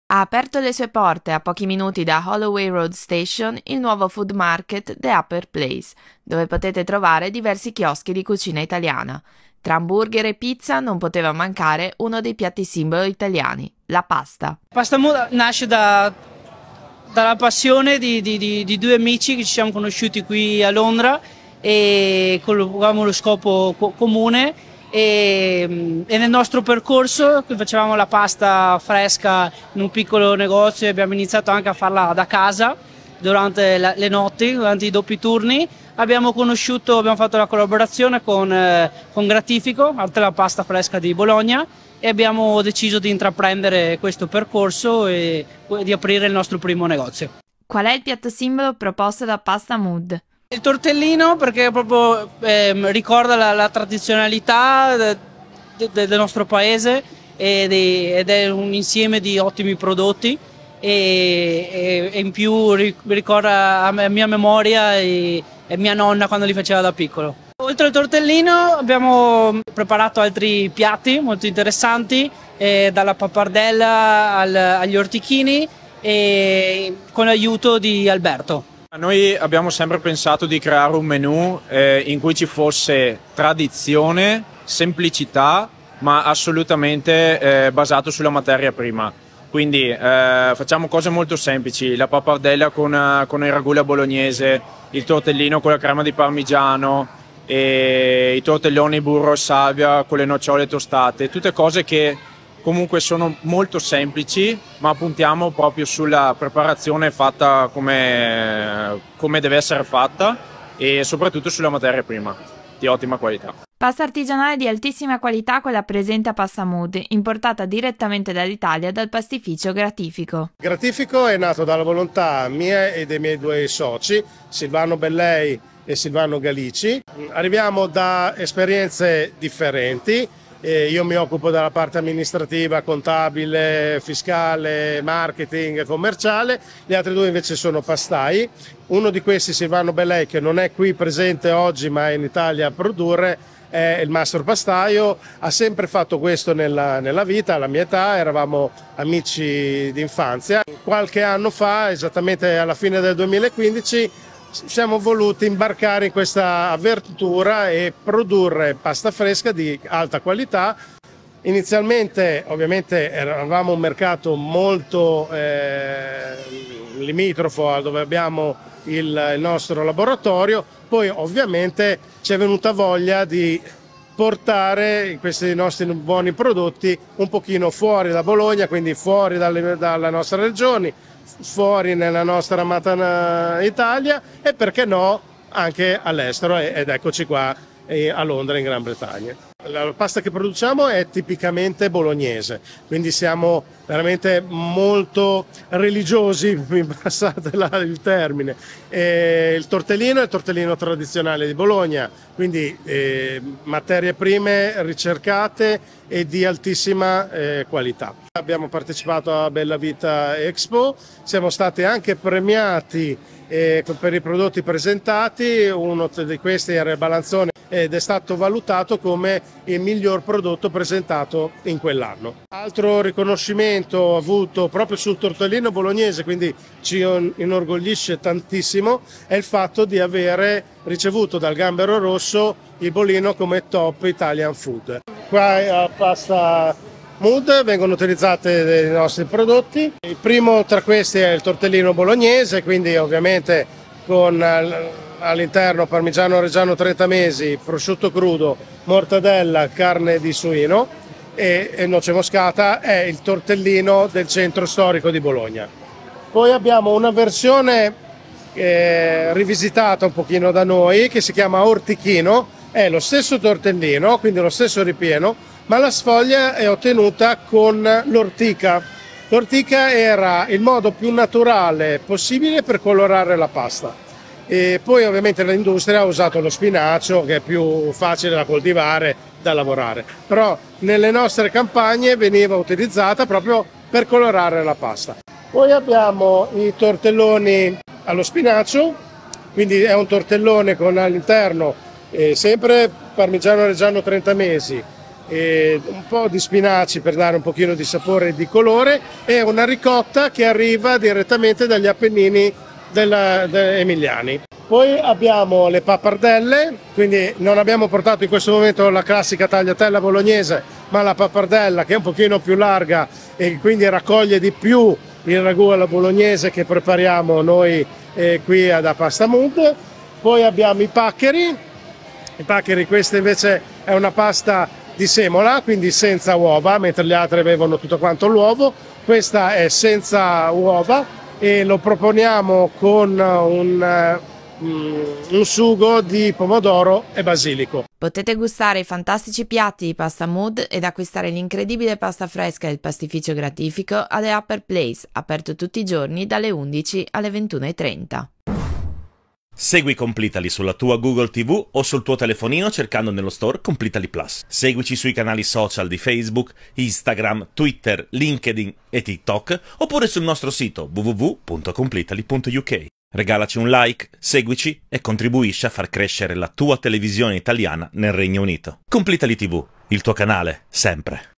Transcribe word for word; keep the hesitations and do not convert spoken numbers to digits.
Ha aperto le sue porte a pochi minuti da Holloway Road Station il nuovo food market The Upper Place, dove potete trovare diversi chioschi di cucina italiana. Tra hamburger e pizza non poteva mancare uno dei piatti simbolo italiani, la pasta. Pasta Mood nasce da, dalla passione di, di, di, di due amici che ci siamo conosciuti qui a Londra e avevamo lo scopo co comune. E, e nel nostro percorso facevamo la pasta fresca in un piccolo negozio e abbiamo iniziato anche a farla da casa durante la, le notti, durante i doppi turni. Abbiamo conosciuto, abbiamo fatto la collaborazione con, eh, con Gratifico, arte la pasta fresca di Bologna, e abbiamo deciso di intraprendere questo percorso e di aprire il nostro primo negozio. Qual è il piatto simbolo proposto da Pasta Mood? Il tortellino, perché proprio eh, ricorda la, la tradizionalità de, de, del nostro paese ed è, ed è un insieme di ottimi prodotti e, e, e in più ricorda a mia memoria e, e mia nonna quando li faceva da piccolo. Oltre al tortellino abbiamo preparato altri piatti molto interessanti, eh, dalla pappardella al, agli ortichini, e con l'aiuto di Alberto. Noi abbiamo sempre pensato di creare un menù eh, in cui ci fosse tradizione, semplicità, ma assolutamente eh, basato sulla materia prima. Quindi eh, facciamo cose molto semplici: la pappardella con, con il ragù alla bolognese, il tortellino con la crema di parmigiano, e i tortelloni burro e salvia con le nocciole tostate, tutte cose che comunque sono molto semplici, ma puntiamo proprio sulla preparazione fatta come, come deve essere fatta e soprattutto sulla materia prima di ottima qualità. Pasta artigianale di altissima qualità, quella presente a Pasta Mood, importata direttamente dall'Italia dal pastificio Gratifico. Gratifico è nato dalla volontà mia e dei miei due soci, Silvano Bellei e Silvano Galici. Arriviamo da esperienze differenti. Eh, io mi occupo della parte amministrativa, contabile, fiscale, marketing, commerciale. Gli altri due invece sono pastai. Uno di questi, Silvano Bellei, che non è qui presente oggi ma è in Italia a produrre, è il mastro pastaio. Ha sempre fatto questo nella, nella vita. Alla mia età eravamo amici d'infanzia. Qualche anno fa, esattamente alla fine del duemilaquindici, siamo voluti imbarcare in questa avventura e produrre pasta fresca di alta qualità. Inizialmente ovviamente eravamo un mercato molto eh, limitrofo a dove abbiamo il, il nostro laboratorio, poi ovviamente ci è venuta voglia di portare questi nostri buoni prodotti un pochino fuori da Bologna, quindi fuori dalle, dalla nostra regione, fuori nella nostra amata Italia e perché no anche all'estero, ed eccoci qua a Londra in Gran Bretagna. La pasta che produciamo è tipicamente bolognese, quindi siamo veramente molto religiosi, mi passate il termine. E il tortellino è il tortellino tradizionale di Bologna, quindi eh, materie prime ricercate e di altissima eh, qualità. Abbiamo partecipato a Bella Vita Expo, siamo stati anche premiati eh, per i prodotti presentati. Uno di questi era il balanzone ed è stato valutato come il miglior prodotto presentato in quell'anno. Altro riconoscimento avuto proprio sul tortellino bolognese, quindi ci inorgoglisce tantissimo, è il fatto di avere ricevuto dal Gambero Rosso il Bolino come Top Italian Food. Qua a Pasta Mood vengono utilizzati dei nostri prodotti. Il primo tra questi è il tortellino bolognese, quindi ovviamente con all'interno parmigiano reggiano trenta mesi, prosciutto crudo, mortadella, carne di suino e, e noce moscata. È il tortellino del centro storico di Bologna. Poi abbiamo una versione eh, rivisitata un pochino da noi che si chiama Ortichino. È lo stesso tortellino, quindi lo stesso ripieno, ma la sfoglia è ottenuta con l'ortica. L'ortica era il modo più naturale possibile per colorare la pasta. E poi ovviamente l'industria ha usato lo spinacio, che è più facile da coltivare, da lavorare, però nelle nostre campagne veniva utilizzata proprio per colorare la pasta. Poi abbiamo i tortelloni allo spinacio, quindi è un tortellone con all'interno eh, sempre parmigiano reggiano trenta mesi, e un po' di spinaci per dare un pochino di sapore e di colore, e una ricotta che arriva direttamente dagli Appennini della, de, emiliani. Poi abbiamo le pappardelle, quindi non abbiamo portato in questo momento la classica tagliatella bolognese, ma la pappardella che è un pochino più larga e quindi raccoglie di più il ragù alla bolognese che prepariamo noi eh, qui ad Pasta Mood. Poi abbiamo i paccheri, i paccheri questa invece è una pasta di semola, quindi senza uova, mentre gli altri avevano tutto quanto l'uovo, questa è senza uova e lo proponiamo con un... un sugo di pomodoro e basilico. Potete gustare i fantastici piatti di Pasta Mood ed acquistare l'incredibile pasta fresca del pastificio gratifico a The Upper Place, aperto tutti i giorni dalle undici alle ventuno e trenta. Segui Completely sulla tua Google ti vu o sul tuo telefonino cercando nello store Completely Plus. Seguici sui canali social di Facebook, Instagram, Twitter, LinkedIn e TikTok, oppure sul nostro sito w w w punto completely punto u k. Regalaci un like, seguici e contribuisci a far crescere la tua televisione italiana nel Regno Unito. Completely ti vu, il tuo canale, sempre.